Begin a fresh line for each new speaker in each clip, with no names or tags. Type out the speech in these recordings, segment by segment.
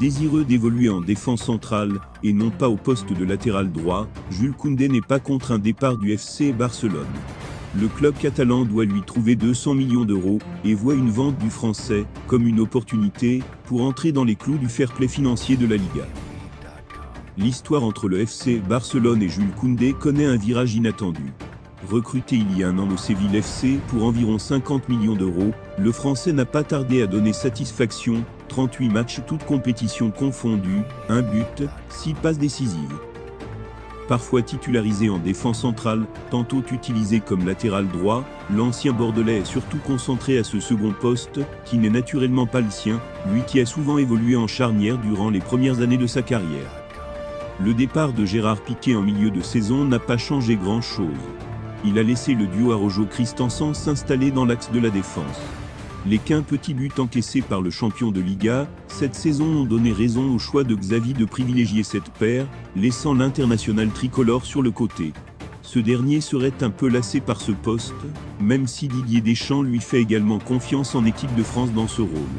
Désireux d'évoluer en défense centrale, et non pas au poste de latéral droit, Jules Koundé n'est pas contre un départ du FC Barcelone. Le club catalan doit lui trouver 200 millions d'euros, et voit une vente du Français comme une opportunité pour entrer dans les clous du fair-play financier de la Liga. L'histoire entre le FC Barcelone et Jules Koundé connaît un virage inattendu. Recruté il y a un an au Séville FC pour environ 50 millions d'euros, le Français n'a pas tardé à donner satisfaction, 38 matchs toutes compétitions confondues, 1 but, 6 passes décisives. Parfois titularisé en défense centrale, tantôt utilisé comme latéral droit, l'ancien Bordelais est surtout concentré à ce second poste, qui n'est naturellement pas le sien, lui qui a souvent évolué en charnière durant les premières années de sa carrière. Le départ de Gérard Piqué en milieu de saison n'a pas changé grand-chose. Il a laissé le duo Araujo-Christensen s'installer dans l'axe de la défense. Les 15 petits buts encaissés par le champion de Liga cette saison ont donné raison au choix de Xavi de privilégier cette paire, laissant l'international tricolore sur le côté. Ce dernier serait un peu lassé par ce poste, même si Didier Deschamps lui fait également confiance en équipe de France dans ce rôle.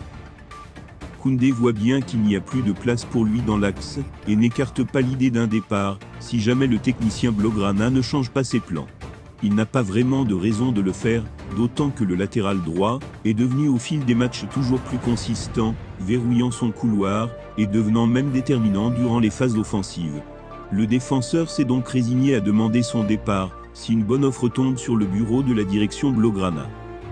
Koundé voit bien qu'il n'y a plus de place pour lui dans l'axe, et n'écarte pas l'idée d'un départ, si jamais le technicien Blaugrana ne change pas ses plans. Il n'a pas vraiment de raison de le faire, d'autant que le latéral droit est devenu au fil des matchs toujours plus consistant, verrouillant son couloir, et devenant même déterminant durant les phases offensives. Le défenseur s'est donc résigné à demander son départ, si une bonne offre tombe sur le bureau de la direction Blaugrana.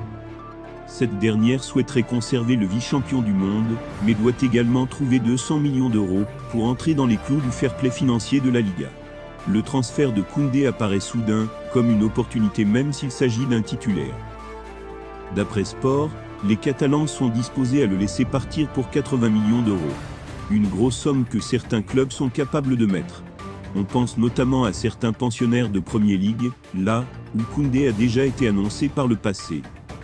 Cette dernière souhaiterait conserver le vice-champion du monde, mais doit également trouver 200 millions d'euros pour entrer dans les clous du fair-play financier de la Liga. Le transfert de Koundé apparaît soudain, comme une opportunité même s'il s'agit d'un titulaire. D'après Sport, les Catalans sont disposés à le laisser partir pour 80 millions d'euros. Une grosse somme que certains clubs sont capables de mettre. On pense notamment à certains pensionnaires de Premier League, là où Koundé a déjà été annoncé par le passé.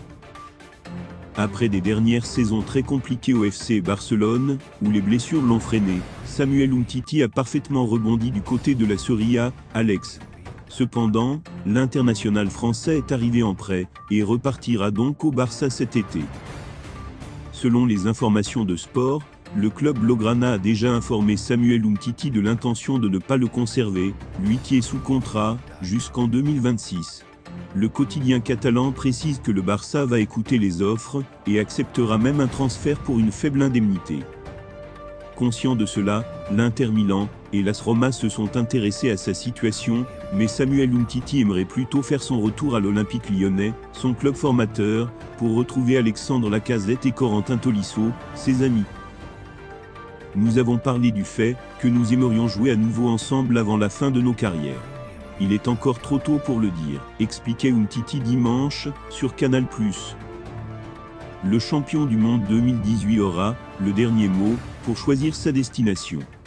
Après des dernières saisons très compliquées au FC Barcelone, où les blessures l'ont freiné, Samuel Umtiti a parfaitement rebondi du côté de la Serie A, Alex. Cependant, l'international français est arrivé en prêt, et repartira donc au Barça cet été. Selon les informations de Sport, le club Blaugrana a déjà informé Samuel Umtiti de l'intention de ne pas le conserver, lui qui est sous contrat, jusqu'en 2026. Le quotidien catalan précise que le Barça va écouter les offres, et acceptera même un transfert pour une faible indemnité. Conscient de cela, l'Inter Milan et l'AS Roma se sont intéressés à sa situation, mais Samuel Umtiti aimerait plutôt faire son retour à l'Olympique Lyonnais, son club formateur, pour retrouver Alexandre Lacazette et Corentin Tolisso, ses amis. Nous avons parlé du fait que nous aimerions jouer à nouveau ensemble avant la fin de nos carrières. Il est encore trop tôt pour le dire, expliquait Umtiti dimanche, sur Canal+. Le champion du monde 2018 aura le dernier mot pour choisir sa destination.